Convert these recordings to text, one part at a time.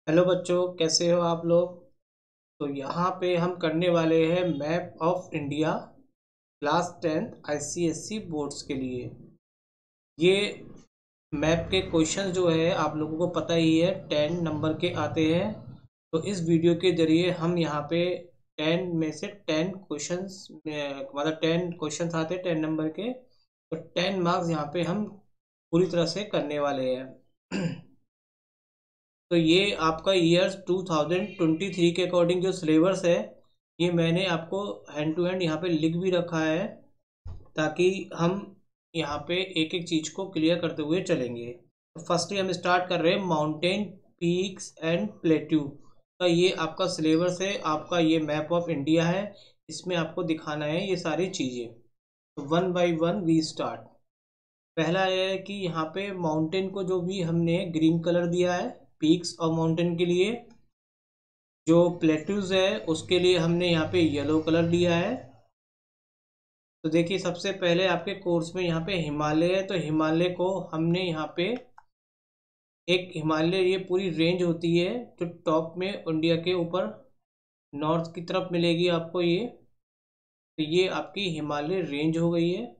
Hello बच्चों, कैसे हो आप लोग। तो यहाँ पे हम करने वाले हैं map of India class 10th ICSC boards के लिए। ये मैप के क्वेश्चन जो है आप लोगों को पता ही है 10 नंबर के आते हैं। तो इस वीडियो के जरिए हम यहाँ पे 10 में से 10 क्वेश्चंस मतलब 10 क्वेश्चंस आते हैं 10 नंबर के। तो 10 मार्क्स यहाँ पे हम पूरी तरह से करने वाले हैं। तो ये आपका ईयर्स 2023 के अकॉर्डिंग जो सिलेबस है, ये मैंने आपको हैंड टू हैंड यहाँ पे लिख भी रखा है, ताकि हम यहाँ पे एक एक चीज़ को क्लियर करते हुए चलेंगे। तो फर्स्टली हम स्टार्ट कर रहे हैं माउंटेन पीक्स एंड प्लेट्यू का। ये आपका सिलेबस है, आपका ये मैप ऑफ इंडिया है। इसमें आपको दिखाना है ये सारी चीज़ें। तो one by one we start. पहला यह है कि यहाँ पे माउंटेन को जो भी हमने ग्रीन कलर दिया है पीक्स और माउंटेन के लिए, जो प्लेट्यूज है उसके लिए हमने यहाँ पे येलो कलर दिया है। तो देखिए, सबसे पहले आपके कोर्स में यहाँ पे हिमालय है, तो हिमालय को हमने यहाँ पे एक हिमालय, ये पूरी रेंज होती है जो टॉप में इंडिया के ऊपर नॉर्थ की तरफ मिलेगी आपको ये। तो ये आपकी हिमालय रेंज हो गई है।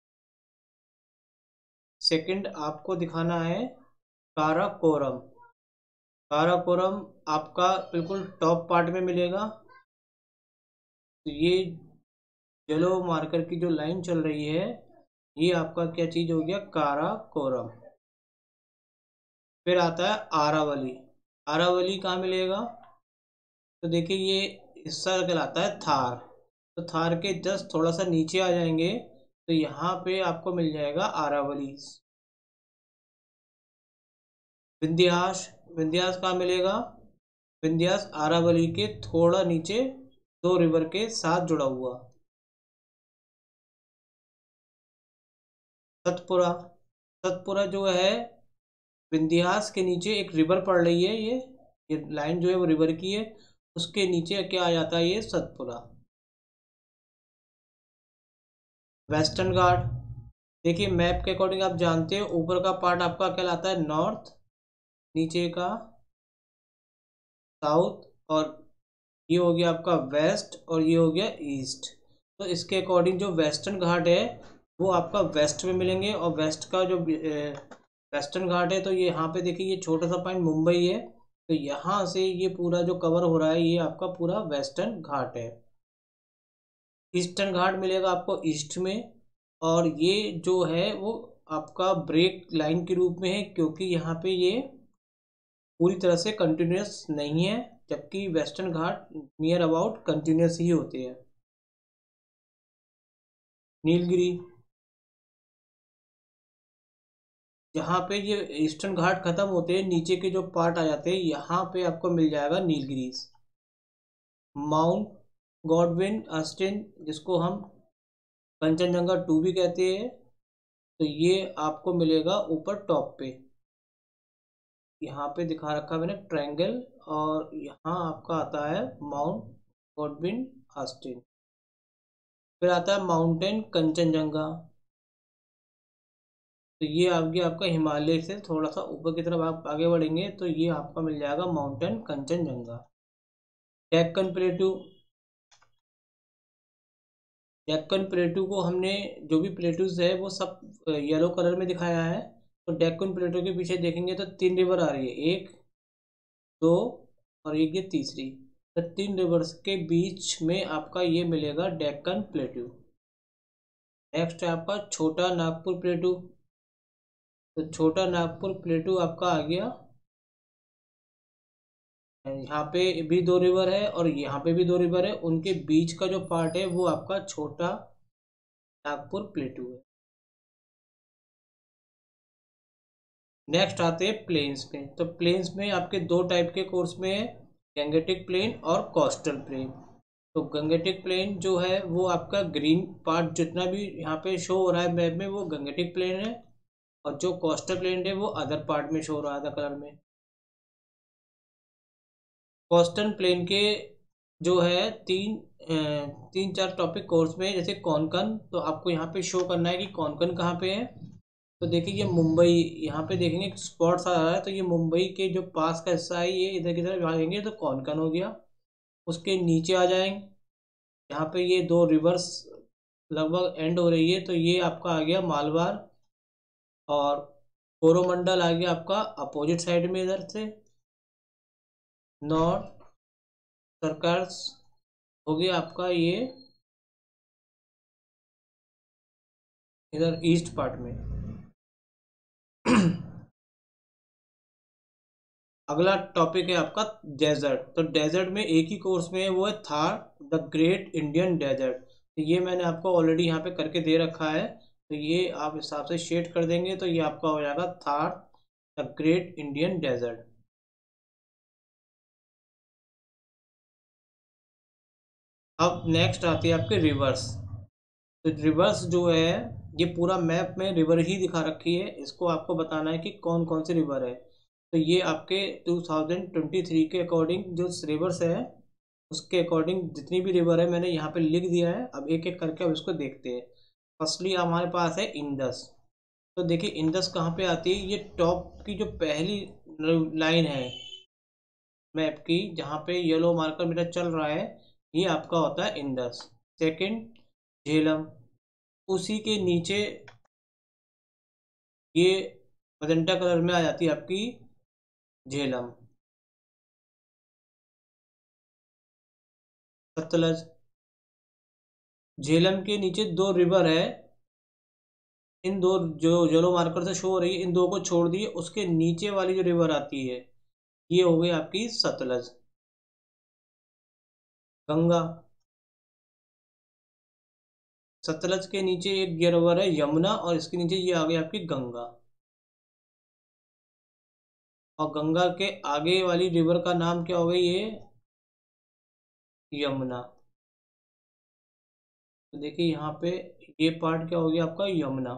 सेकंड आपको दिखाना है काराकोरम। काराकोरम आपका बिल्कुल टॉप पार्ट में मिलेगा। तो ये येलो मार्कर की जो लाइन चल रही है, ये आपका क्या चीज हो गया, काराकोरम। फिर आता है आरावली। आरावली कहाँ मिलेगा, तो देखिए ये हिस्सा कहलाता है थार। तो थार के जस्ट थोड़ा सा नीचे आ जाएंगे तो यहाँ पे आपको मिल जाएगा आरावली। विंध्यास। विंध्यास कहाँ मिलेगा, विंध्यास आरावली के थोड़ा नीचे, दो रिवर के साथ जुड़ा हुआ। सतपुरा। सतपुरा जो है विंध्यास के नीचे एक रिवर पड़ रही है, ये लाइन जो है वो रिवर की है। उसके नीचे क्या आ जाता है, ये सतपुरा। वेस्टर्न घाट। देखिए मैप के अकॉर्डिंग आप जानते हो ऊपर का पार्ट आपका कहलाता है नॉर्थ, नीचे का साउथ, और ये हो गया आपका वेस्ट, और ये हो गया ईस्ट। तो इसके अकॉर्डिंग जो वेस्टर्न घाट है वो आपका वेस्ट में मिलेंगे, और वेस्ट का जो वेस्टर्न घाट है, तो ये यहाँ पे देखिए ये छोटा सा पॉइंट मुंबई है। तो यहाँ से ये पूरा जो कवर हो रहा है ये आपका पूरा वेस्टर्न घाट है। ईस्टर्न घाट मिलेगा आपको ईस्ट में, और ये जो है वो आपका ब्रेक लाइन के रूप में है, क्योंकि यहाँ पे ये पूरी तरह से कंटिन्यूस नहीं है, जबकि western Ghat near about continuous ही होते हैं। नीलगिरी। जहाँ पे ये ईस्टर्न घाट खत्म होते हैं, नीचे के जो पार्ट आ जाते हैं, यहाँ पे आपको मिल जाएगा नीलगिरी। माउंट गॉडविन ऑस्टिन, जिसको हम कंचनजंगा 2 भी कहते हैं, तो ये आपको मिलेगा ऊपर टॉप पे। यहाँ पे दिखा रखा मैंने ट्रायंगल, और यहाँ आपका आता है माउंट गॉडविन ऑस्टिन। फिर आता है माउंटेन कंचनजंगा। तो ये आ गया आपका हिमालय से थोड़ा सा ऊपर की तरफ आप आगे बढ़ेंगे तो ये आपका मिल जाएगा mountain Kanchenjunga. Deccan plateau. Deccan plateau को हमने, जो भी प्लेटूज है वो सब येलो कलर में दिखाया है। तो डेक्कन प्लेटू के पीछे देखेंगे तो 3 रिवर आ रही है, एक, दो, और एक ये तीसरी। तो 3 रिवर्स के बीच में आपका ये मिलेगा डेक्कन प्लेटू। नेक्स्ट है आपका छोटा नागपुर प्लेटू। तो छोटा नागपुर प्लेटू आपका आ गया, यहाँ पे भी 2 रिवर है और यहाँ पे भी 2 रिवर है, उनके बीच का जो पार्ट है वो आपका छोटा नागपुर प्लेटू है। नेक्स्ट आते हैं प्लेन्स में। तो प्लेन्स में आपके 2 टाइप के कोर्स में है, गंगेटिक प्लेन और कोस्टल प्लेन। तो गंगेटिक प्लेन जो है वो आपका ग्रीन पार्ट जितना भी यहाँ पे शो हो रहा है मैप में वो गंगेटिक प्लेन है, और जो कोस्टल प्लेन है वो अदर पार्ट में शो हो रहा है कलर में। कोस्टल प्लेन के जो है 3-4 टॉपिक कोर्स में, जैसे कोंकण, तो आपको यहाँ पे शो करना है कि कोंकण कहाँ पे है। तो देखिए ये मुंबई, यहाँ पे देखेंगे स्पॉट्स आ रहा है, तो ये मुंबई के जो पास का हिस्सा है, ये इधर की तरफ जाएंगे तो कोंकण हो गया। उसके नीचे आ जाएंगे, यहाँ पे ये दो रिवर्स लगभग एंड हो रही है, तो ये आपका आ गया मालवार। और कोरोमंडल आ गया आपका अपोजिट साइड में इधर से, नॉर्थ सर्कल्स हो गया आपका ये इधर ईस्ट पार्ट में। अगला टॉपिक है आपका डेजर्ट। तो डेजर्ट में एक ही कोर्स में है, वो है Thar the great Indian desert. तो ये मैंने आपको ऑलरेडी यहाँ पे करके दे रखा है, तो ये आप हिसाब से शेड कर देंगे तो ये आपका हो जाएगा Thar the great Indian desert. अब नेक्स्ट आती है आपके रिवर्स। तो रिवर्स जो है, ये पूरा मैप में रिवर ही दिखा रखी है, इसको आपको बताना है कि कौन कौन से रिवर है। तो ये आपके 2023 के अकॉर्डिंग जो रिवर्स है, उसके अकॉर्डिंग जितनी भी रिवर है मैंने यहाँ पे लिख दिया है। अब एक एक करके अब इसको देखते हैं। फर्स्टली हमारे पास है इंडस। तो देखिए इंडस कहाँ पे आती है, ये टॉप की जो पहली लाइन है मैप की, जहाँ पे येलो मार्कर मेरा चल रहा है, ये आपका होता है इंडस। सेकंड झेलम, उसी के नीचे ये मजेंटा कलर में आ जाती है आपकी झेलम। सतलज, झेलम के नीचे दो रिवर है, इन दो जो येलो मार्कर से शो हो रही है, इन दो को छोड़ दिए, उसके नीचे वाली जो रिवर आती है ये हो गई आपकी सतलज। गंगा, सतलज के नीचे एक रिवर है यमुना, और इसके नीचे ये आ गई आपकी गंगा। और गंगा के आगे वाली रिवर का नाम क्या हो गई, ये यमुना। तो देखिए यहाँ पे ये पार्ट क्या हो गया आपका यमुना।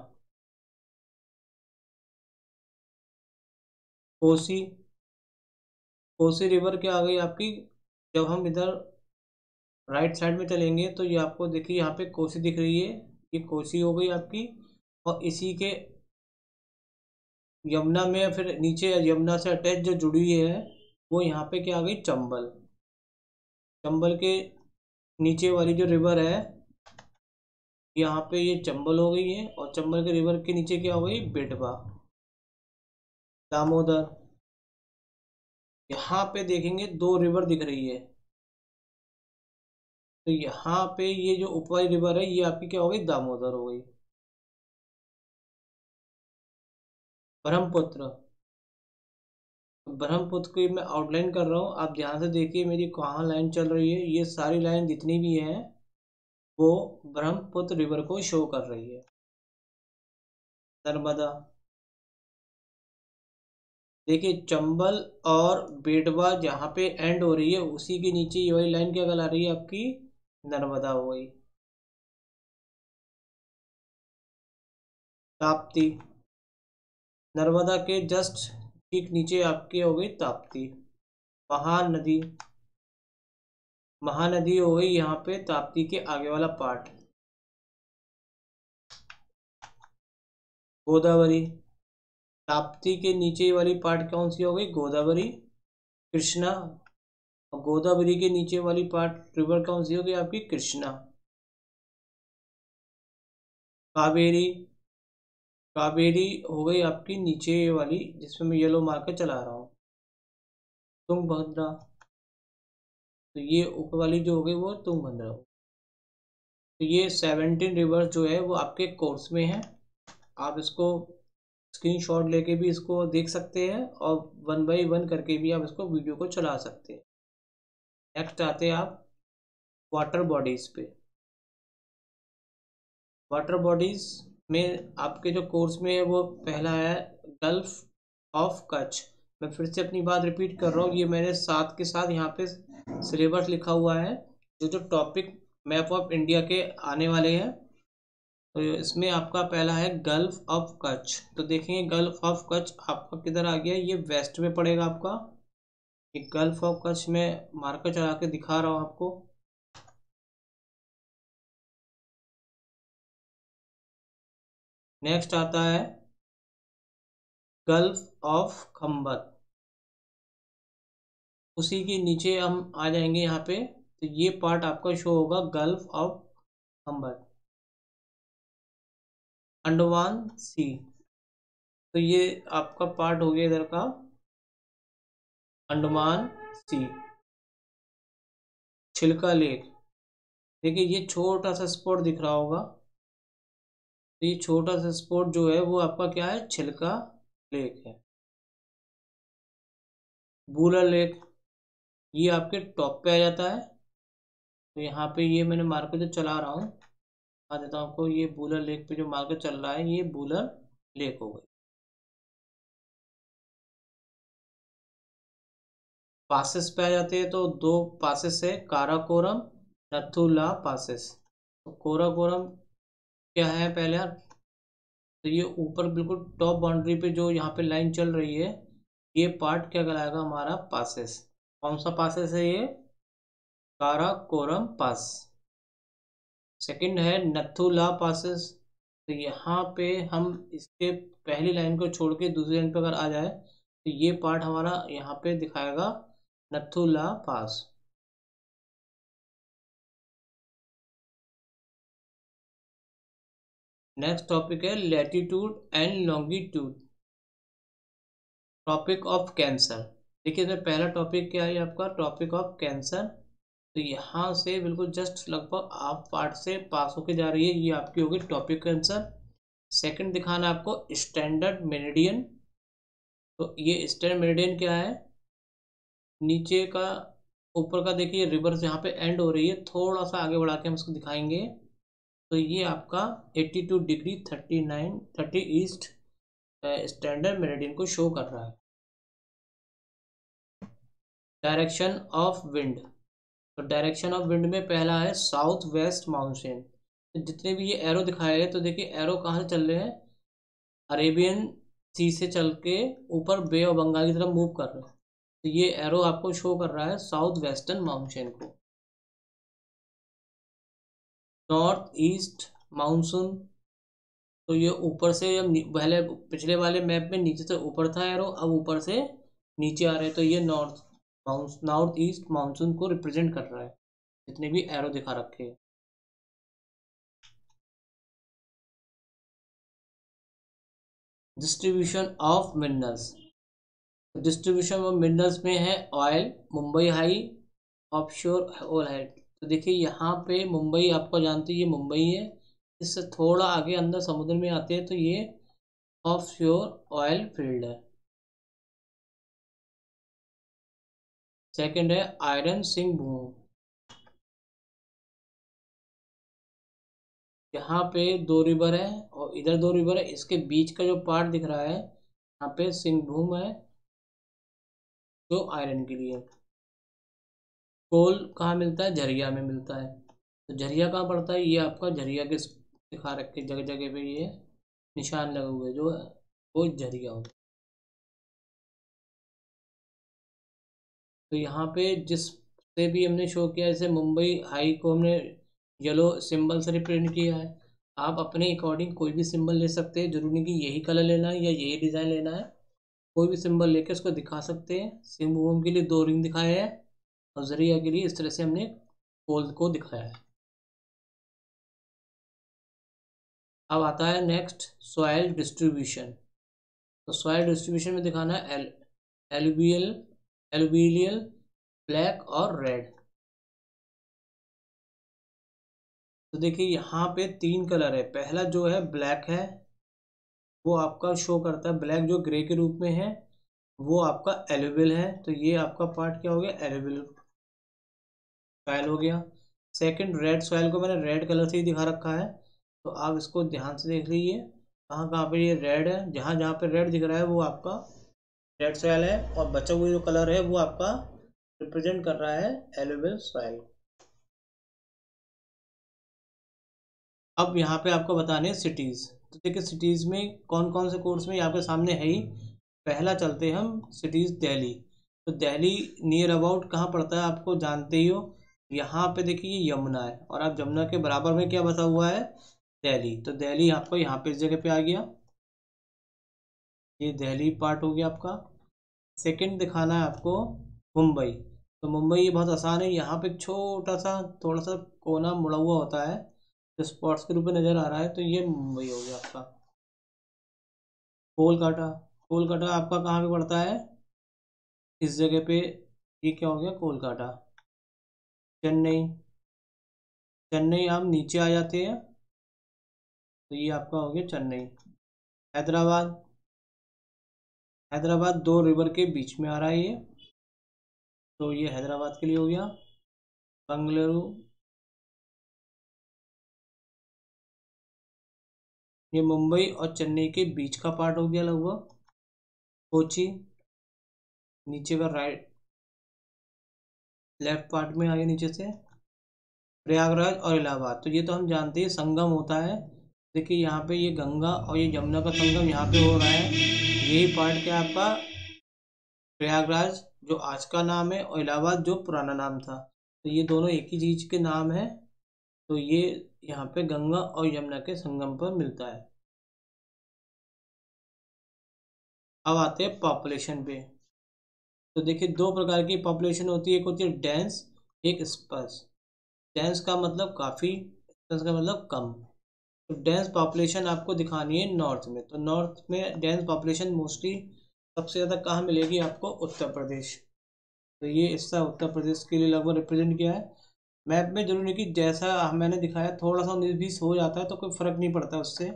कोसी, कोसी रिवर क्या आ गई आपकी, जब हम इधर राइट साइड में चलेंगे तो ये आपको देखिए यहाँ पे कोसी दिख रही है, ये कोसी हो गई आपकी। और इसी के यमुना में फिर नीचे यमुना से अटैच जो जुड़ी हुई है, वो यहाँ पे क्या आ गई चंबल। चंबल के नीचे वाली जो रिवर है, यहाँ पे ये चंबल हो गई है, और चंबल के रिवर के नीचे क्या हो गई बेटवा। दामोदर, यहाँ पे देखेंगे दो रिवर दिख रही है, तो यहाँ पे ये जो ऊपरी रिवर है ये आपकी क्या हो गई दामोदर हो गई। ब्रह्मपुत्र, ब्रह्मपुत्र की मैं आउटलाइन कर रहा हूँ, आप ध्यान से देखिए मेरी कहाँ लाइन चल रही है। ये सारी लाइन जितनी भी हैं वो ब्रह्मपुत्र रिवर को शो कर रही है। नर्मदा, देखिए चंबल और बेटवा जहाँ पे एंड हो रही है, उसी के नीचे ये वाली लाइन क्या कहला रही है आपकी नर्मदा हो गई। ताप्ती, नर्मदा के जस्ट ठीक नीचे आपकी हो गई ताप्ती। महानदी, महानदी हो गई यहाँ पे ताप्ती के आगे वाला पार्ट। गोदावरी, ताप्ती के नीचे वाली पार्ट कौन सी हो गई गोदावरी। कृष्णा, और गोदावरी के नीचे वाली पार्ट रिवर कौन सी हो गई आपकी कृष्णा। कावेरी, कावेरी हो गई आपकी नीचे वाली जिसमें मैं येलो मार्कर चला रहा हूँ। तुंगभद्रा, तो ये ऊपर वाली जो हो गई वो तुंगभद्रा। तो ये 17 रिवर्स जो है वो आपके कोर्स में है। आप इसको स्क्रीनशॉट लेके भी इसको देख सकते हैं, और 1 बाय 1 करके भी आप इसको वीडियो को चला सकते हैं। नेक्स्ट आते हैं आप वाटर बॉडीज पे। वाटर बॉडीज में आपके जो कोर्स में है वो पहला है गल्फ ऑफ कच्छ। मैं फिर से अपनी बात रिपीट कर रहा हूँ, ये मैंने साथ के साथ यहाँ पे सिलेबस लिखा हुआ है, जो जो टॉपिक मैप ऑफ इंडिया के आने वाले हैं। तो इसमें आपका पहला है गल्फ ऑफ कच्छ। तो देखेंगे गल्फ ऑफ कच्छ आपका किधर आ गया, ये वेस्ट में पड़ेगा आपका। ये गल्फ ऑफ कच्छ में मार्कर चला के दिखा रहा हूँ आपको। नेक्स्ट आता है गल्फ ऑफ खंबर। उसी के नीचे हम आ जाएंगे यहाँ पे, तो ये पार्ट आपका शो होगा gulf of Khambat. Andaman sea, तो ये आपका पार्ट हो गया इधर का अंडमान सी। छिलका लेक, देखिए ये छोटा सा स्पॉट दिख रहा होगा, तो ये छोटा सा स्पॉट जो है वो आपका क्या है, छिलका लेक है। बूलर लेक, ये आपके टॉप पे आ जाता है, तो यहाँ पे ये मैंने मार्कर जो चला रहा हूँ बता देता हूँ आपको, ये बूलर लेक पे जो मार्कर चल रहा है ये बूलर लेक हो गई। पासेस पे आ जाते हैं, तो दो पासेस है, काराकोरम, नथुला पासेस। तो कोराकोरम क्या है पहले यार, तो ये ऊपर बिल्कुल टॉप बाउंड्री पे जो यहाँ पे लाइन चल रही है, ये पार्ट क्या कहलाएगा हमारा, पासेस। कौन सा पासेस है ये, काराकोरम पास। सेकंड है नथुला पासेस, तो यहाँ पे हम इसके पहली लाइन को छोड़ के दूसरी लाइन पे अगर आ जाए तो ये पार्ट हमारा यहाँ पे दिखाएगा नथुला पास। नेक्स्ट टॉपिक है latitude and longitude, topic of cancer. देखिए इसमें पहला टॉपिक क्या है आपका, टॉपिक ऑफ कैंसर। तो यहाँ से बिल्कुल जस्ट लगभग आप पार्ट से पास होके जा रही है, ये आपकी होगी टॉपिक कैंसर। सेकंड दिखाना है आपको स्टैंडर्ड मेरिडियन, तो ये स्टैंडर्ड मेरिडियन क्या है, नीचे का ऊपर का देखिए रिवर यहाँ पे एंड हो रही है, थोड़ा सा आगे बढ़ा के हम इसको दिखाएंगे, तो ये आपका 82 डिग्री 30 ईस्ट स्टैंडर्ड मेरिडियन को शो कर रहा है। डायरेक्शन ऑफ विंड, तो डायरेक्शन ऑफ विंड में पहला है साउथ वेस्ट मानसून। तो जितने भी ये एरो दिखाए हैं, तो देखिए एरो कहाँ से चल रहे हैं, अरेबियन सी से चल के ऊपर बे ऑफ बंगाल की तरफ मूव कर रहे हैं, तो ये एरो आपको शो कर रहा है साउथ वेस्टर्न मानसून को। नॉर्थ ईस्ट मानसून, तो ये ऊपर से पहले पिछले वाले मैप में नीचे से ऊपर था एरो, अब ऊपर से नीचे आ रहे हैं, तो ये नॉर्थ ईस्ट मानसून को रिप्रेजेंट कर रहा है, जितने भी एरो दिखा रखे हैं। Distribution of minerals, distribution of minerals में है oil, Mumbai High, offshore oil है। तो देखिए यहाँ पे मुंबई आपको जानते हैं, ये मुंबई है, इससे थोड़ा आगे अंदर समुद्र में आते हैं, तो ये ऑफशोर ऑयल फील्ड है। सेकंड है आयरन सिंह भूमि, यहाँ पे दो रिवर है और इधर दो रिवर है, इसके बीच का जो पार्ट दिख रहा है यहाँ पे सिंहभूम है, जो आयरन के लिए। कोल कहाँ मिलता है, झरिया में मिलता है, तो झरिया कहाँ पड़ता है, ये आपका झरिया के दिखा रखे जगह जगह पे ये निशान लगे हुए जो है वो झरिया होगा। तो यहाँ पे जिस से भी हमने शो किया, जैसे मुंबई हाई को हमने येलो सिंबल से रिप्रेजेंट किया है, आप अपने अकॉर्डिंग कोई भी सिंबल ले सकते हैं, जरूरी नहीं कि यही कलर लेना है या यही डिज़ाइन लेना है, कोई भी सिंबल लेके उसको दिखा सकते हैं। सिंहभूम के लिए दो रिंग दिखाए हैं और जरिया के लिए इस तरह से हमने पोल को दिखाया है। अब आता है नेक्स्ट सॉइल डिस्ट्रीब्यूशन, तो सॉइल डिस्ट्रीब्यूशन में दिखाना है एलुवियल, एलुवियल, ब्लैक और रेड। तो देखिए यहाँ पे तीन कलर है, पहला जो है ब्लैक है, वो आपका शो करता है, ब्लैक जो ग्रे के रूप में है वो आपका एलुवियल है, तो ये आपका पार्ट क्या हो गया, एलुवियल सॉइल हो गया। सेकंड रेड सॉइल को मैंने रेड कलर से ही दिखा रखा है, तो आप इसको ध्यान से देख लीजिए कहाँ कहाँ पे ये रेड है, जहाँ जहाँ पे रेड दिख रहा है वो आपका रेड सॉइल है, और बचा हुआ जो कलर है वो आपका रिप्रेजेंट कर रहा है एलुवियल सॉइल। अब यहाँ पे आपको बताने सिटीज़, तो देखिए सिटीज़ में कौन कौन से कोर्स में आपके सामने है ही। पहला चलते हैं हम सिटीज़ दिल्ली, तो दिल्ली नियर अबाउट कहाँ पड़ता है आपको जानते ही हो, यहाँ पे देखिए ये यमुना है और आप यमुना के बराबर में क्या बसा हुआ है, दिल्ली, तो दिल्ली आपको यहाँ पे इस जगह पे आ गया। ये दिल्ली पार्ट हो गया आपका। सेकंड दिखाना है आपको मुंबई। तो मुंबई ये बहुत आसान है, यहाँ पे छोटा सा थोड़ा सा कोना मुड़ा हुआ होता है जो स्पॉट्स के रूप में नज़र आ रहा है, तो ये मुंबई हो गया आपका। कोलकाता, कोलकाता आपका कहाँ पे पड़ता है, इस जगह पे, ये क्या हो गया कोलकाता। चेन्नई, चेन्नई आप नीचे आ जाते हैं तो ये आपका हो गया चेन्नई। हैदराबाद, हैदराबाद दो रिवर के बीच में आ रहा है ये, तो ये हैदराबाद के लिए हो गया। बंगलुरु, ये मुंबई और चेन्नई के बीच का पार्ट हो गया लगभग। कोची, नीचे का राइट लेफ्ट पार्ट में आ गया नीचे से। प्रयागराज और इलाहाबाद, तो ये तो हम जानते हैं संगम होता है। देखिए यहाँ पे ये गंगा और ये यमुना का संगम यहाँ पे हो रहा है, यही पार्ट क्या है आपका प्रयागराज जो आज का नाम है, और इलाहाबाद जो पुराना नाम था, तो ये दोनों एक ही चीज के नाम है। तो ये यहाँ पे गंगा और यमुना के संगम पर मिलता है। अब आते हैं पॉपुलेशन पे। तो देखिए दो प्रकार की पॉपुलेशन होती है, एक होती है डेंस, एक स्पर्स। डेंस का मतलब काफ़ी, स्पर्स का मतलब कम। तो डेंस पॉपुलेशन आपको दिखानी है नॉर्थ में, तो नॉर्थ में डेंस पॉपुलेशन मोस्टली सबसे ज़्यादा कहाँ मिलेगी आपको, उत्तर प्रदेश। तो ये इसका उत्तर प्रदेश के लिए लगभग रिप्रेजेंट किया है मैप में। जरूरी नहीं कि जैसा मैंने दिखाया थोड़ा सा 19-20 हो जाता है तो कोई फर्क नहीं पड़ता उससे।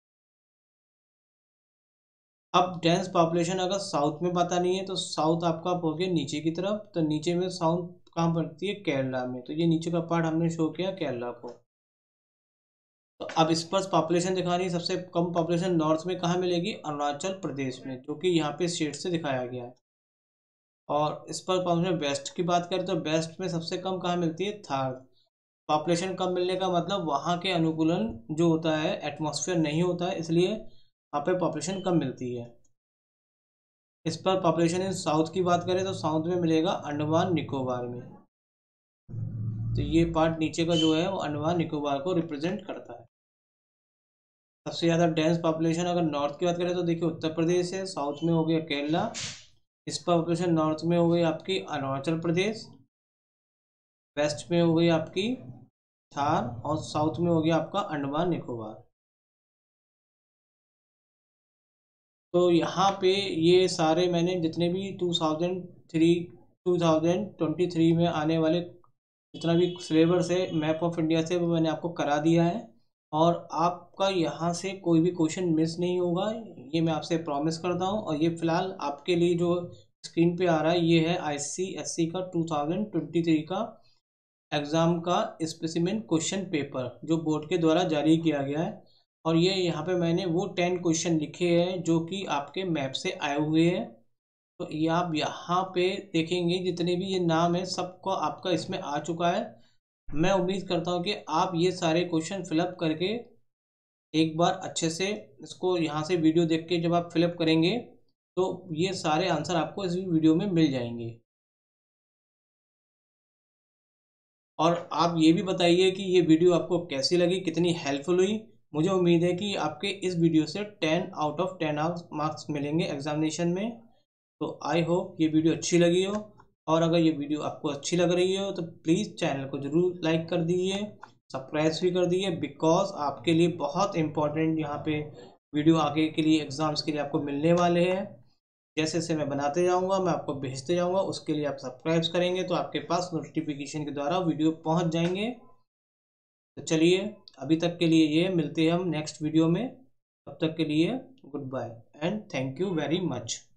अब डेंस पॉपुलेशन अगर साउथ में पता नहीं है तो साउथ आपका हो गया नीचे की तरफ, तो नीचे में साउथ कहाँ पड़ती है, केरला में, तो ये नीचे का पार्ट हमने शो किया केरला को। तो अब इस पर पॉपुलेशन दिखानी है, सबसे कम पॉपुलेशन नॉर्थ में कहाँ मिलेगी, अरुणाचल प्रदेश में, जो कि यहाँ पे स्टेट से दिखाया गया है। और इस पर पॉपुलेशन वेस्ट की बात करें तो वेस्ट में सबसे कम कहाँ मिलती है, थार। पॉपुलेशन कम मिलने का मतलब वहाँ के अनुकूलन जो होता है एटमॉस्फेयर नहीं होता है, इसलिए वहाँ पे पॉपुलेशन कम मिलती है। इस पर पॉपुलेशन इन साउथ की बात करें तो साउथ में मिलेगा अंडमान निकोबार में। तो ये पार्ट नीचे का जो है वो अंडमान निकोबार को रिप्रेजेंट करता है। सबसे ज़्यादा डेंस पॉपुलेशन अगर नॉर्थ की बात करें तो देखिए उत्तर प्रदेश है, साउथ में हो गया केरला, इस पर पॉपुलेशन नॉर्थ में हो गई आपकी अरुणाचल प्रदेश, वेस्ट में हो गई आपकी थार, और साउथ में हो गया आपका अंडमान निकोबार। तो यहाँ पे ये सारे मैंने जितने भी 2023 में आने वाले जितना भी सिलेबस है मैप ऑफ इंडिया से वो मैंने आपको करा दिया है, और आपका यहाँ से कोई भी क्वेश्चन मिस नहीं होगा, ये मैं आपसे प्रॉमिस करता हूँ। और ये फिलहाल आपके लिए जो स्क्रीन पे आ रहा है ये है ICSE का 2023 का एग्ज़ाम का स्पेसिमेन क्वेश्चन पेपर जो बोर्ड के द्वारा जारी किया गया है। और ये यहाँ पे मैंने वो 10 क्वेश्चन लिखे हैं जो कि आपके मैप से आए हुए हैं। तो ये आप यहाँ पे देखेंगे जितने भी ये नाम है सबको आपका इसमें आ चुका है। मैं उम्मीद करता हूँ कि आप ये सारे क्वेश्चन फिलअप करके एक बार अच्छे से इसको यहाँ से वीडियो देख के जब आप फिलअप करेंगे तो ये सारे आंसर आपको इस वीडियो में मिल जाएंगे। और आप ये भी बताइए कि ये वीडियो आपको कैसी लगी, कितनी हेल्पफुल हुई। मुझे उम्मीद है कि आपके इस वीडियो से 10 आउट ऑफ 10 मार्क्स मिलेंगे एग्जामिनेशन में। तो आई होप ये वीडियो अच्छी लगी हो, और अगर ये वीडियो आपको अच्छी लग रही हो तो प्लीज़ चैनल को ज़रूर लाइक कर दीजिए, सब्सक्राइब भी कर दीजिए, बिकॉज आपके लिए बहुत इंपॉर्टेंट यहाँ पे वीडियो आगे के लिए एग्ज़ाम्स के लिए आपको मिलने वाले हैं। जैसे जैसे मैं बनाते जाऊँगा मैं आपको भेजते जाऊँगा, उसके लिए आप सब्सक्राइब करेंगे तो आपके पास नोटिफिकेशन के द्वारा वीडियो पहुँच जाएंगे। तो चलिए अभी तक के लिए ये मिलते हैं हम नेक्स्ट वीडियो में, तब तक के लिए good bye and thank you very much.